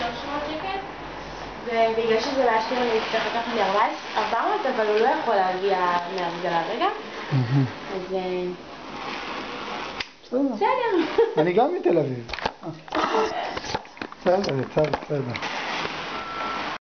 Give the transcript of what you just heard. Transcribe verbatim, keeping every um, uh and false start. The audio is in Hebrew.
שלוש מאות שקל, ובגלל שזה באשקלון אני צריך לקחת לי ארבע מאות, אבל הוא לא יכול להגיע מההפגלה רגע. אז בסדר. אני גם מתל אביב. בסדר, בסדר, בסדר.